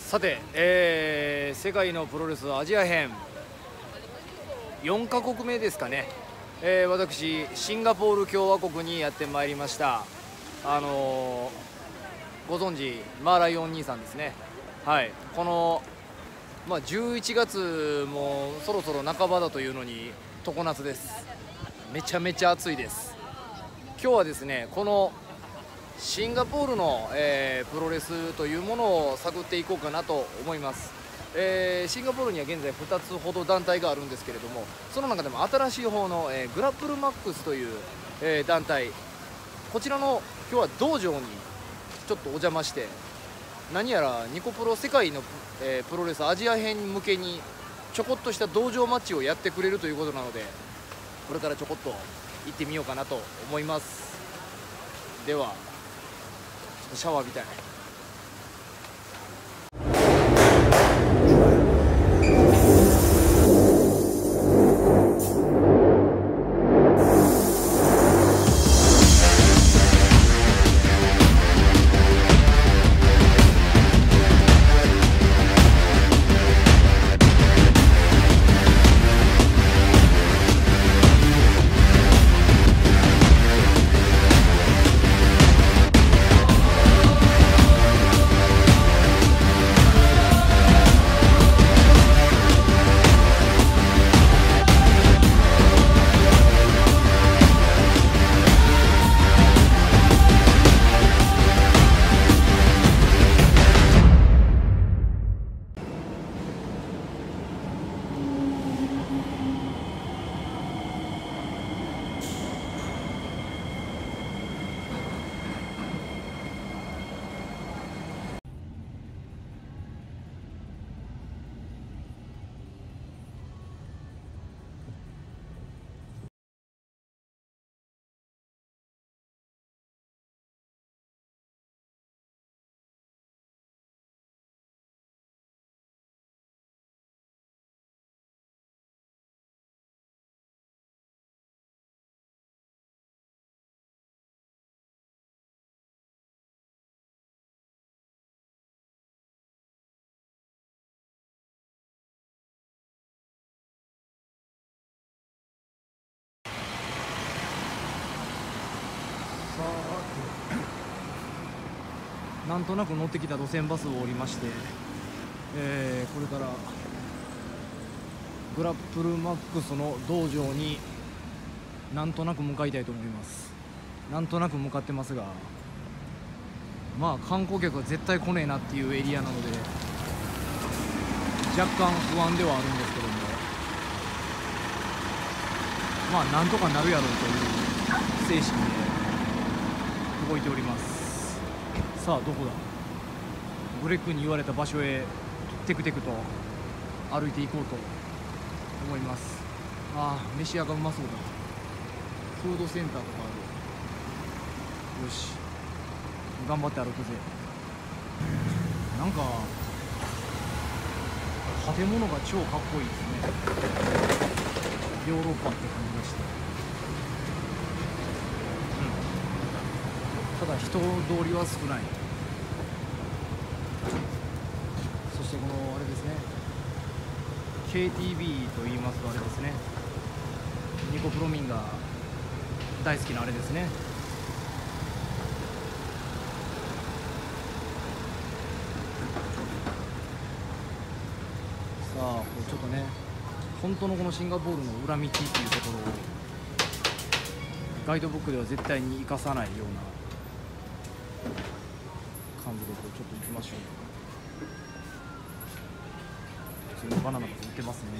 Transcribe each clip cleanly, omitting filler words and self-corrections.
さて、世界のプロレスアジア編4カ国目ですかね、私シンガポール共和国にやってまいりました。ご存知マーライオン兄さんですね。はい、この、11月もそろそろ半ばだというのに常夏です。めちゃめちゃ暑いです。今日はですね、このシンガポールの、プロレスというものを探っていこうかなと思います。シンガポールには現在2つほど団体があるんですけれども、その中でも新しい方の、グラップルマックスという、団体、こちらの今日は道場にちょっとお邪魔して、何やらニコプロ世界の、プロレスアジア編向けにちょこっとした道場マッチをやってくれるということなので、これからちょこっと行ってみようかなと思います。ではシャワーみたいな。なんとなく乗ってきた路線バスを降りまして、これからグラップルマックスの道場になんとなく向かいたいと思います。なんとなく向かってますが、観光客は絶対来ねえなっていうエリアなので若干不安ではあるんですけども、なんとかなるやろうという精神で動いております。さあどこだ。グレッグに言われた場所へテクテクと歩いていこうと思います。飯屋がうまそうだ。フードセンターとかある。よし、頑張って歩くぜ。なんか建物が超かっこいいですね。ヨーロッパって感じがして、ただ人通りは少ない。そしてこのあれですね、 KTB と言いますとあれですね、ニコプロ民が大好きなあれですね。さあこれちょっとね、本当のこのシンガポールの裏道っていうところをガイドブックでは絶対に生かさないような感じでちょっと行きましょう。普通にバナナが売ってますね。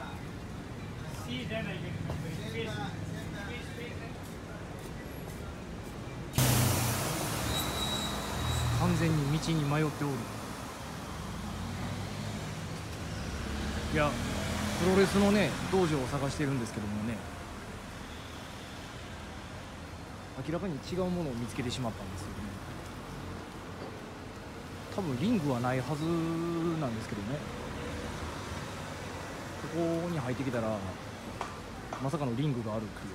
完全に道に迷っておる。いや、プロレスのね道場を探してるんですけどもね、明らかに違うものを見つけてしまったんですよね。多分リングはないはずなんですけどね、ここに入ってきたらまさかのリングがあるって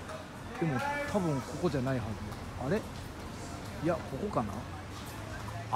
いうね。でも多分ここじゃないはず。あれ、いやここかな。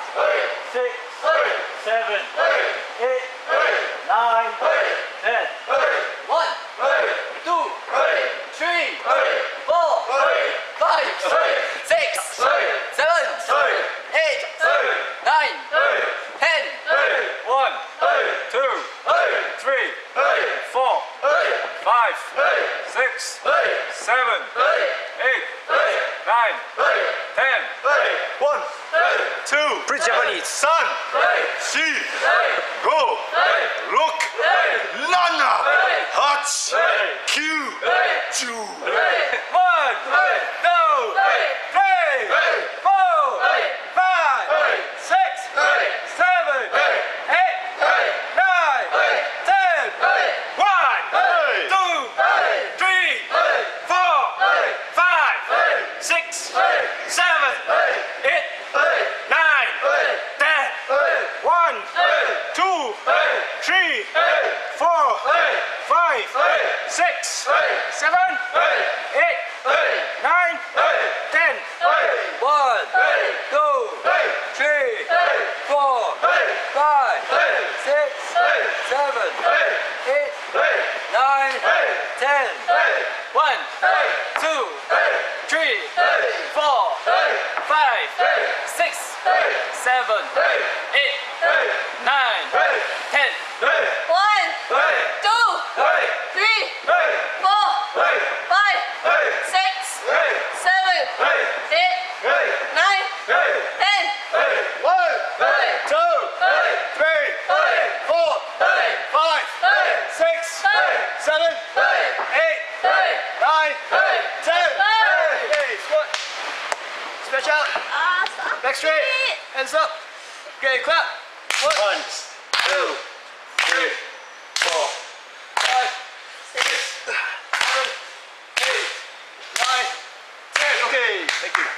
6, 7, 8, 9, 10. 1, 2, 3, 4, 5, 6, 7, 8, 9, 10. 1, 2, 3, 4, 5, 6, 7, 8, 9, 10. 1 2 Pretty Japanese 3 4 5 6 7 8 9 10 1, 2, 3, 4, 5, 6, 7, 8, 9, 10. 1, 2, 3, 4, 5, 6, 7, 8, 9, 10. 1, 2, 3, 4, 5, 6, 7, 8, 9, 10. 1, 2, 3, 4, 5, 6, 7, 8, 9, 10. 1, 2, 3, 4, 5, 6, 7, 8, 9, 10. 1, 2, 3, 4, 5, 6, Hands up. Okay, clap. 1, 2, 3, 4, 5, 6, 7, 8, 9, 10. Okay, thank you.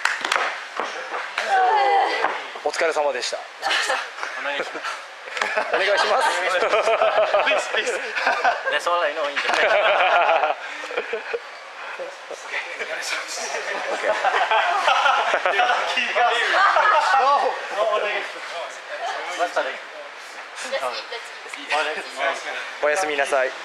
お疲れ様でした。 お願いします。 お願いします。 Please, please. That's all I know in Japan. No. おやすみなさい。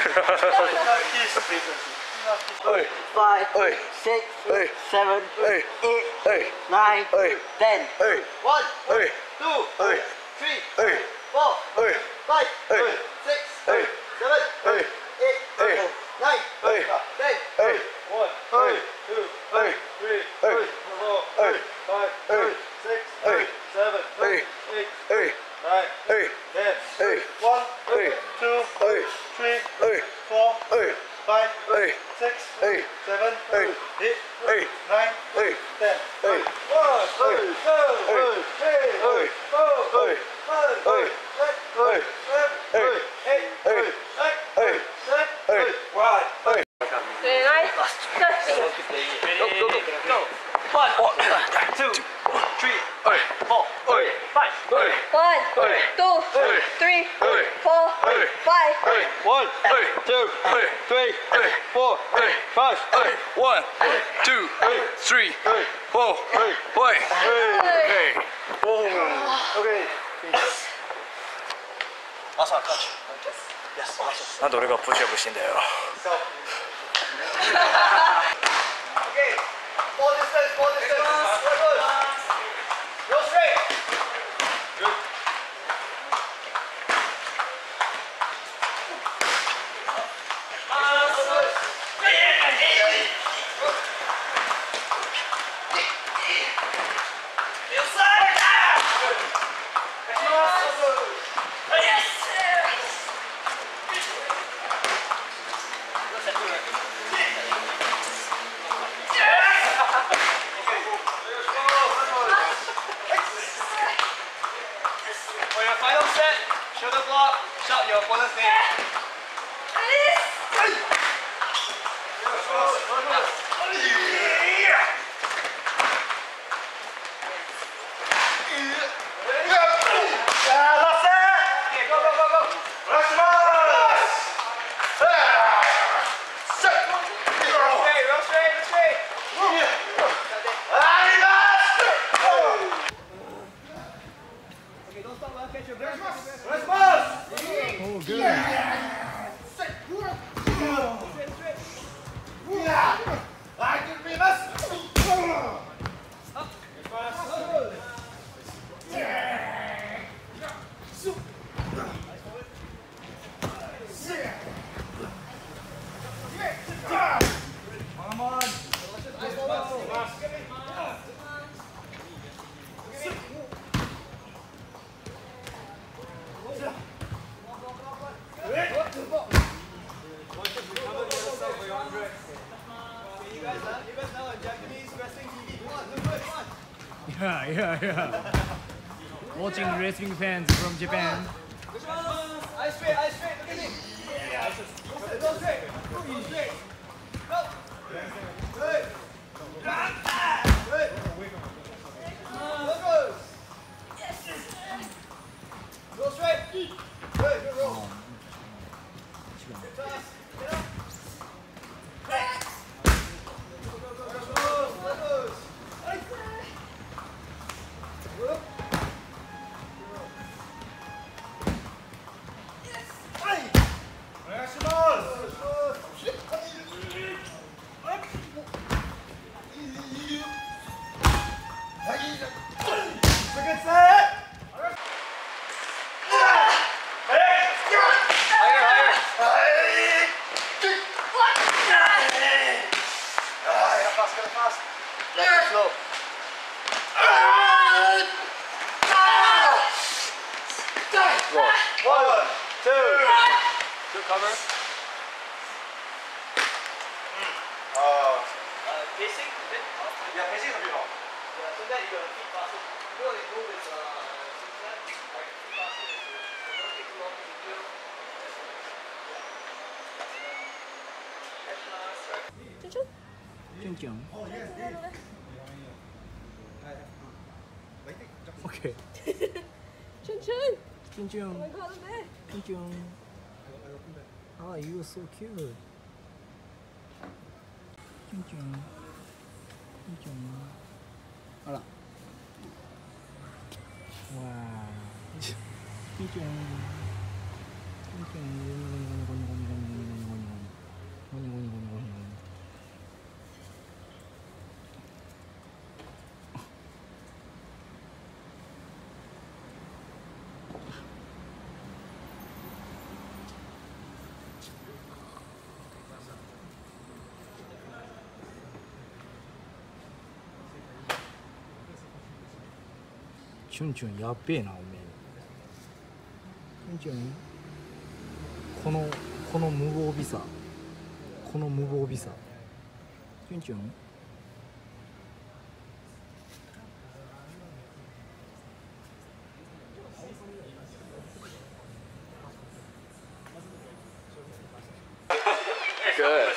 5, 6, 7, 8, 9, 10. 1, 2, 3, 4, 5, 6, 7, 8, 9, 10. 1, 2, 3, 4, 5, 6, 7, 8, 9, 10. 1, 2, 3, 4, 5, 6, 7, 8, 9, 10. なんで俺がプッシュアップしてんだよ。 For your final set, shoulder block, shout your opponent's name. Okay, go, go, go, go. Real straight, real straight. Okay, don't stop, man. Catch your breath. Oh, good. Yeah. Watching wrestling fans from Japan. Eyes straight, look at me. Go straight. Go straight. Go. Good. Good. Go straight. Good roll. Good toss. Get up. Slow. 1, 2. Good cover. Pacing? Yeah, pacing is a bit off. then you gotta keep passing. You know they move is zigzag, right? Keep passing it. Don't take too long to do. 쭝쭝. 오케이. 춘춘! 쭝쭝. 가는데? 쭝쭝. 아, you are so cute. 쭝쭝. 쭝쭝. 알아. 와. 쭝쭝. 쭝쭝. 쭝쭝やっべえなおめえ。쭝쭝この無防備さ、この無防備さ。쭝쭝 Good.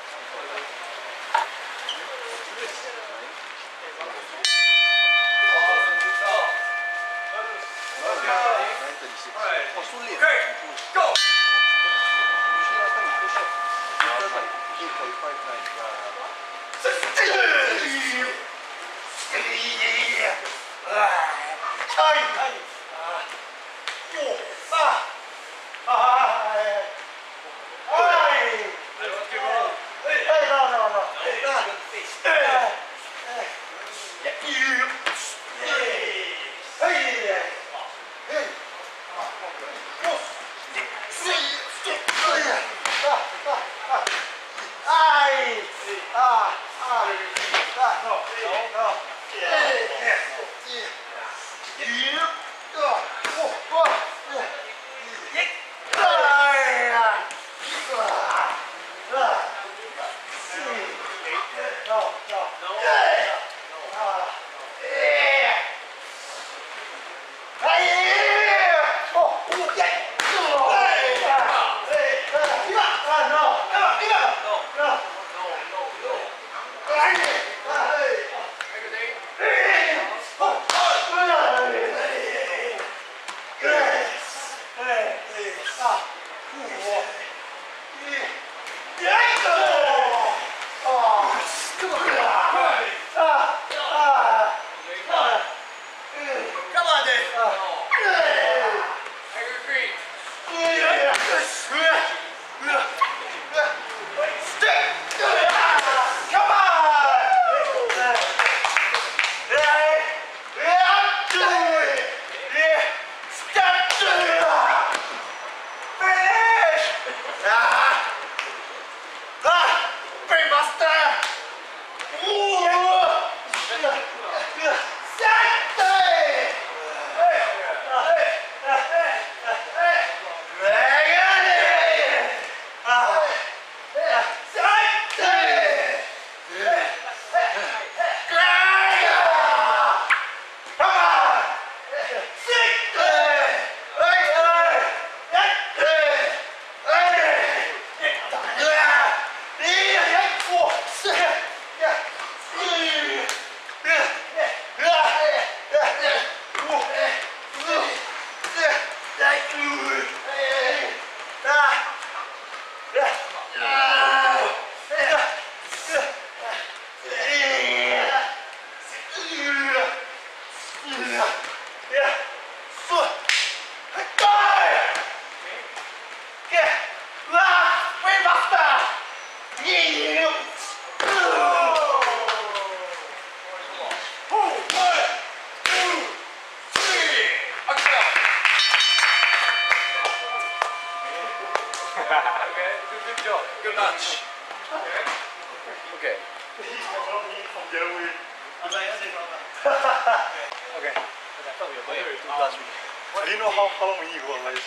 Do you know how long we need to go like this?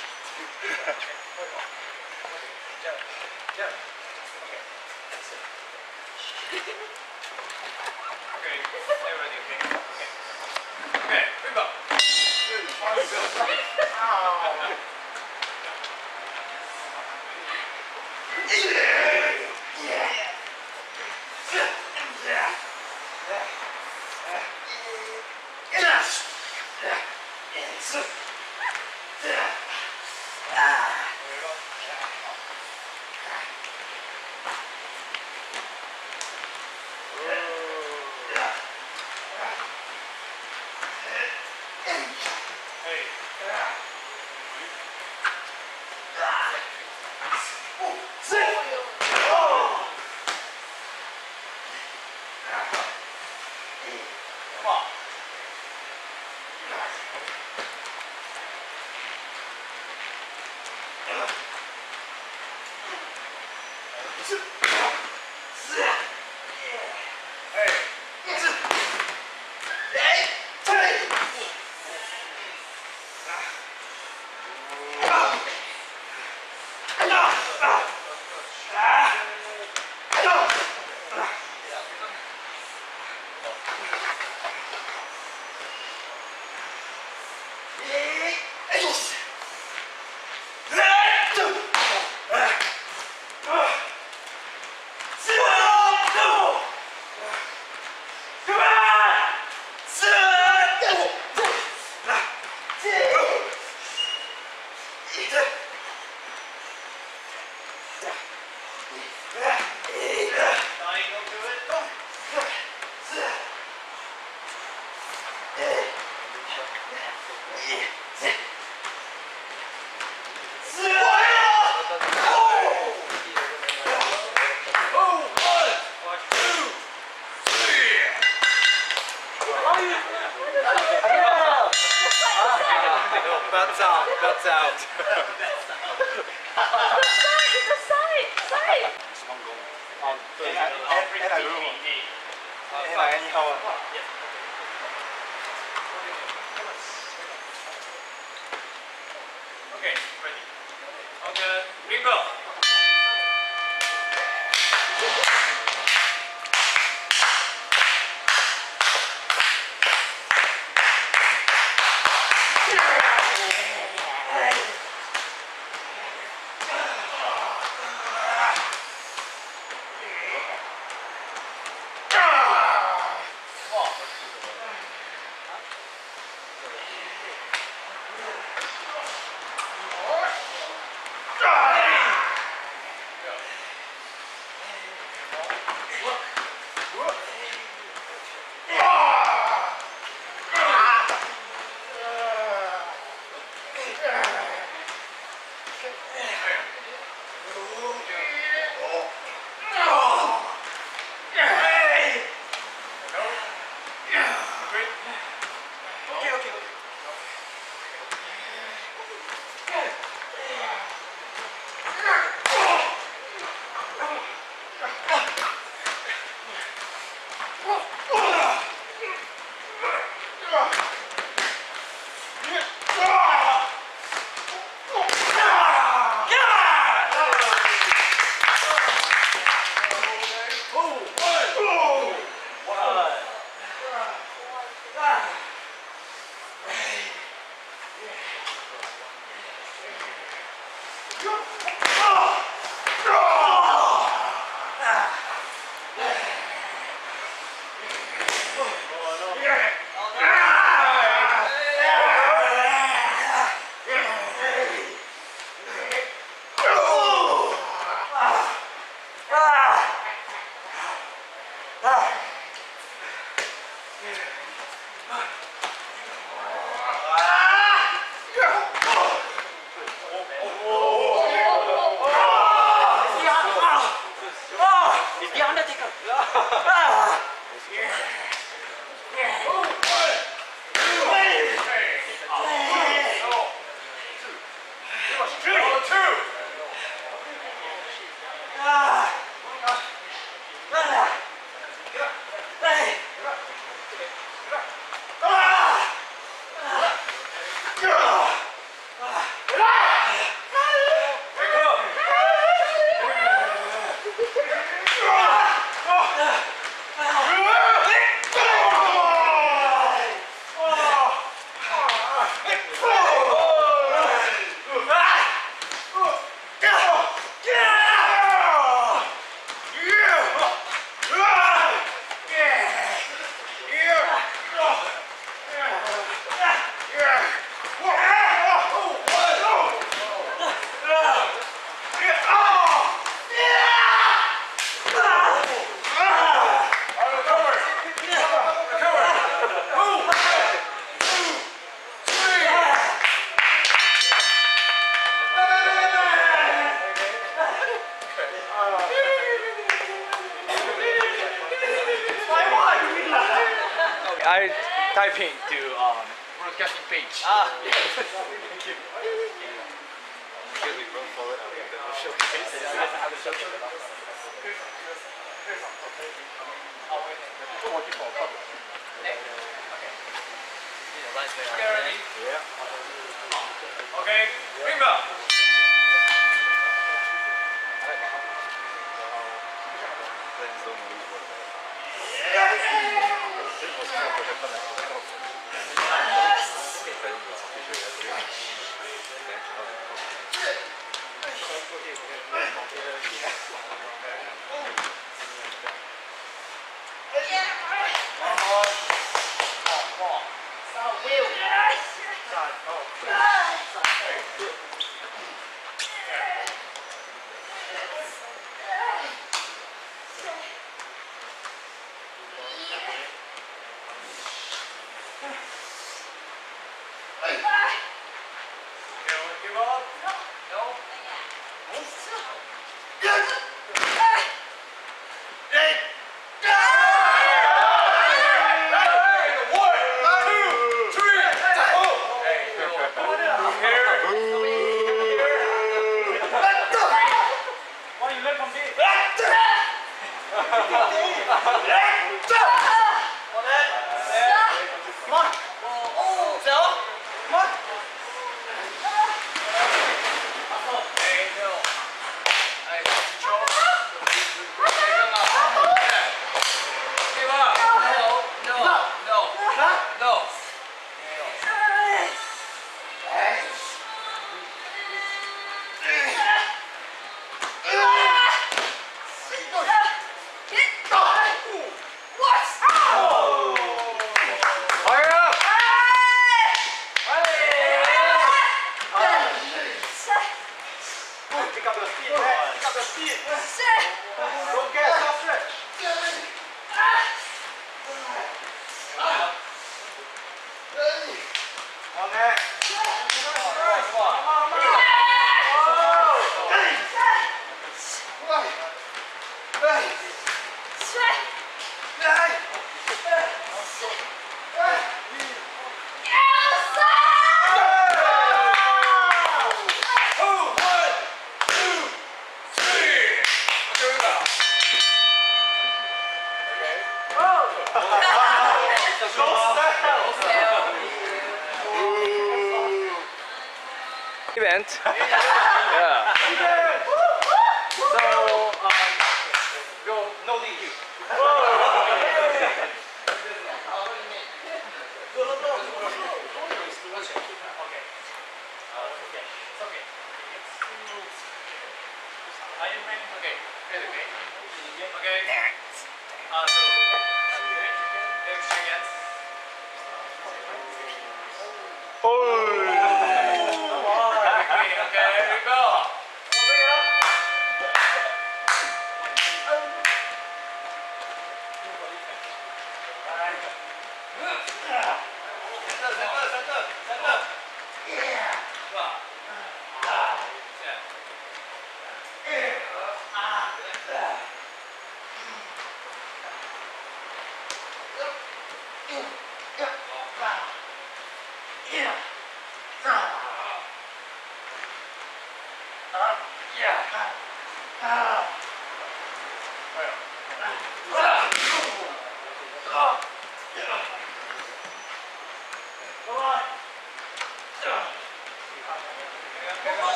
Okay, everybody, okay. Butts out, butts out. Okay, ready. Okay, bingo. typing to broadcasting page. Thank you. Excuse me, bro. Follow it up. Okay, ring bell. Event. Yeah. So, go no DQ.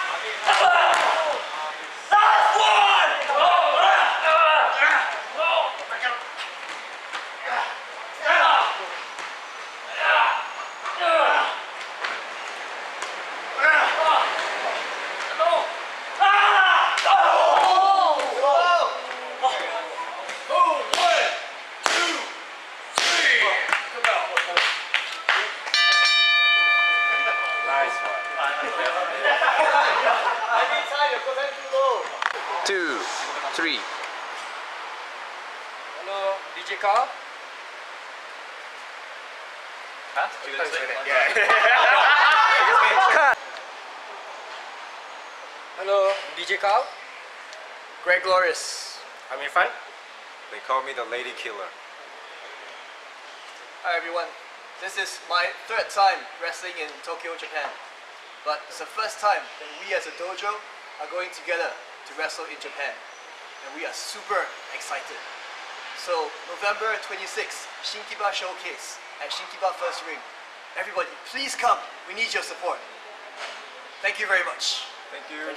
No! 2, 3. Hello, DJ Carl. Huh? Hello, DJ Carl. Greg Glorious. I'm Irfan. They call me the Lady Killer. Hi everyone. This is my third time wrestling in Tokyo, Japan. But it's the first time that we as a dojo are going together to wrestle in Japan. And we are super excited. So November 26th, Shinkiba Showcase at Shinkiba First Ring. Everybody, please come. We need your support. Thank you very much. Thank you.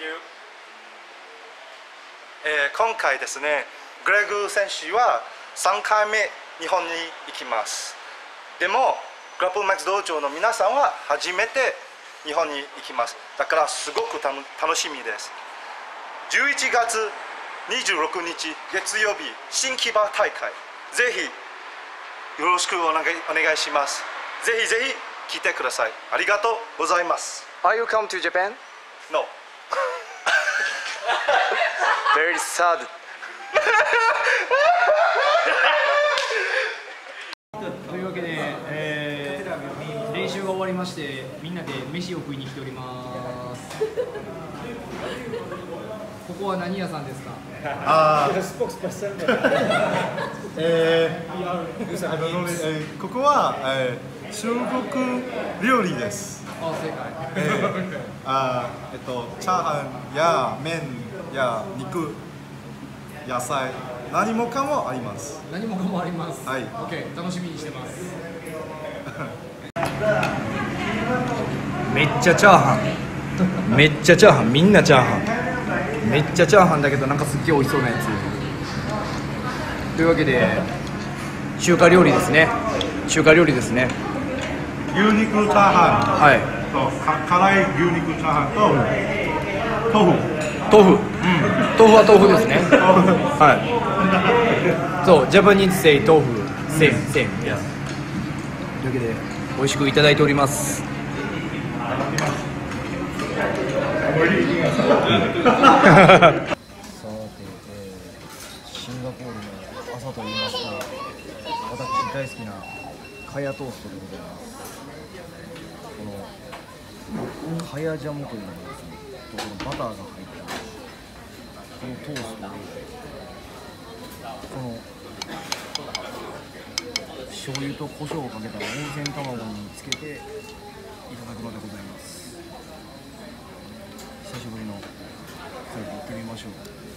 今回ですね、グレグ選手は3回目日本に行きます。でもグラップルマックス道場の皆さんは初めて日本に行きます。だからすごく楽しみです。11月26日月曜日新木場大会、ぜひよろしくお願いします。ぜひぜひ来てください。ありがとうございます。 Are you come to Japan? No. Very sad. というわけで、練習が終わりましてみんなで飯を食いに来ております。ここは何屋さんですか？ ここは、中国料理です。 あ、正解。 チャーハンや麺や肉、野菜、何もかもあります。 何もかもあります。 はい。 OK、楽しみにしてます。 めっちゃチャーハン。めっちゃチャーハン。みんなチャーハン。めっちゃチャーハンだけどなんかすっげえ美味しそうなやつ。というわけで中華料理ですね。中華料理ですね。 牛肉チャーハン。 はい。 辛い牛肉チャーハンと豆腐。 豆腐。豆腐は豆腐ですね。はい。そう、ジャパニーズセイ豆腐、セーム。というわけで美味しくいただいております。 さて、シンガポールの朝といいますと、私大好きなカヤトーストでございます。このカヤジャムというのがですね、このバターが入ったこのトーストをこの醤油と胡椒をかけた温泉卵につけていただくのでございます。久しぶりのそれで行ってみましょう。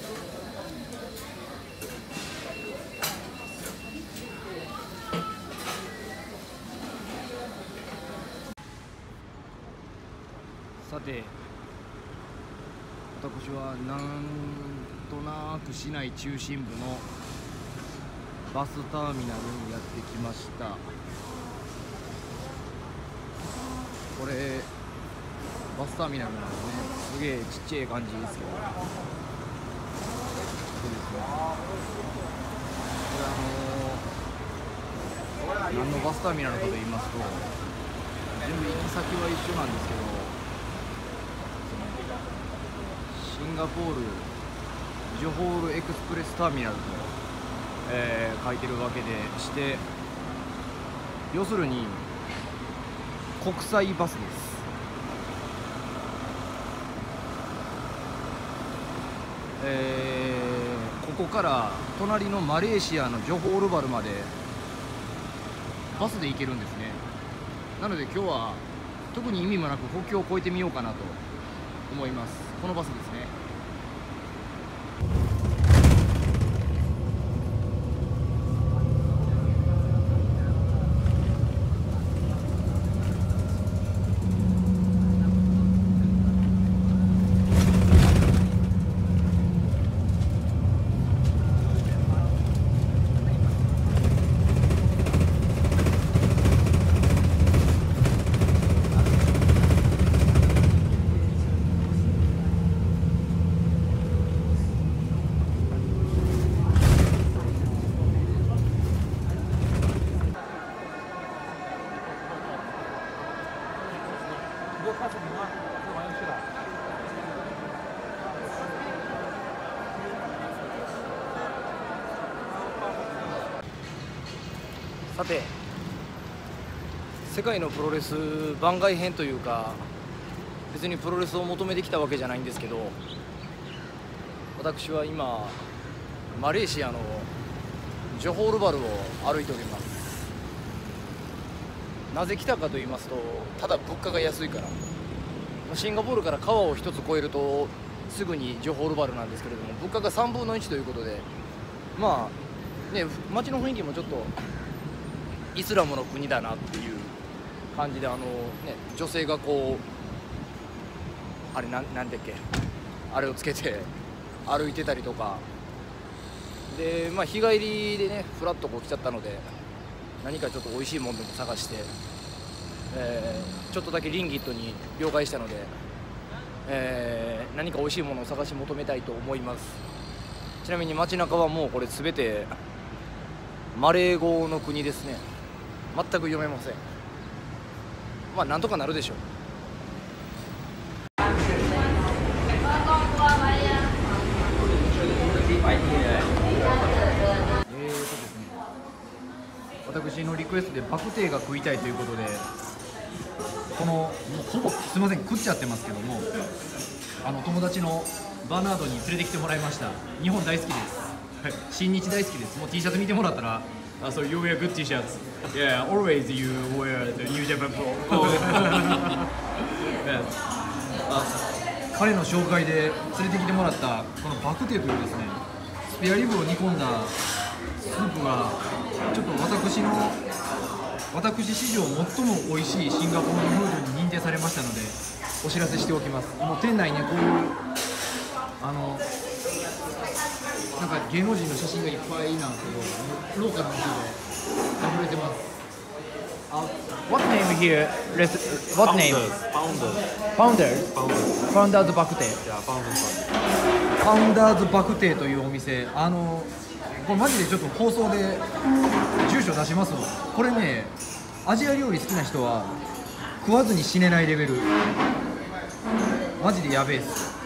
さて、私はなんとなく市内中心部のバスターミナルにやってきました。これバスターミナルなんですね。すげえちっちゃい感じですけど、そうですね。これ何のバスターミナルかと言いますと、全部行き先は一緒なんですけど、シンガポールジョホールエクスプレスターミナルと、書いてるわけでして、要するに国際バスです。ここから隣のマレーシアのジョホールバルまでバスで行けるんですね。なので今日は特に意味もなく国境を越えてみようかなと思います。このバスですね。 さて、世界のプロレス番外編というか、別にプロレスを求めてきたわけじゃないんですけど、私は今マレーシアのジョホールバルを歩いております。なぜ来たかと言いますと、ただ物価が安いから。シンガポールから川を一つ越えるとすぐにジョホールバルなんですけれども、物価が3分の1ということで、まあね、街の雰囲気もちょっとイスラムの国だなっていう感じで、女性がこうあれなんだっけ、あれをつけて歩いてたりとかで、日帰りでねフラッとこう来ちゃったので、何かちょっと美味しいものでも探して、ちょっとだけリンギットに了解したので、何か美味しいものを探し求めたいと思います。ちなみに街中はもうこれ全てマレー語の国ですね。全く読めません。なんとかなるでしょう。私のリクエストでバクテーが食いたいということで、このほぼすみません食っちゃってますけども、友達のバーナードに連れてきてもらいました。日本大好きです。新日大好きです。もう T シャツ見てもらったら、So you wear good T-shirts. Yeah, always you wear the New Japan Pro. 彼の紹介で連れてきてもらったこのバクテーというですね、スペアリブを煮込んだスープがちょっと私史上最も美味しいシンガポールフードに認定されましたので、お知らせしておきます。もう店内ね、こういうなんか芸能人の写真がいっぱいなんですけど、ローカルの人で溢れてます。What name here? What name? Founders. Founders Bakute. Founders Bakute というお店、これマジでちょっと放送で住所出しますわ。これね、アジア料理好きな人は食わずに死ねないレベル、マジでやべえっす。